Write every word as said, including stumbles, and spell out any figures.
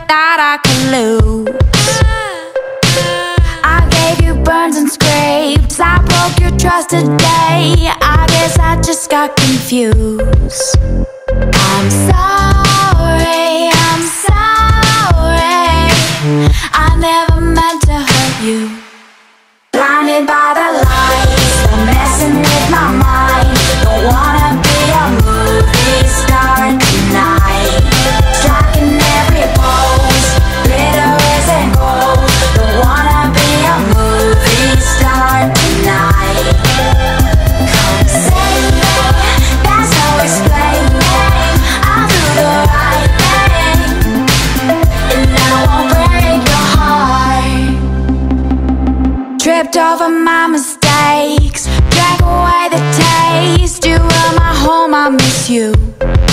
that I could lose. I gave you burns and scrapes, I broke your trust today. I guess I just got confused. I'm sorry, I'm sorry, I never meant to hurt you. Blinded by the lights, they're messing with my mind. Don't wanna be a movie star tonight. Striking every pose, glitter isn't gold. Don't wanna be a movie star tonight. Come save me, there's no explaining. I'll do the right thing, and I won't break your heart. Tripped over my mistakes, drank away the taste. You were my home, I miss you.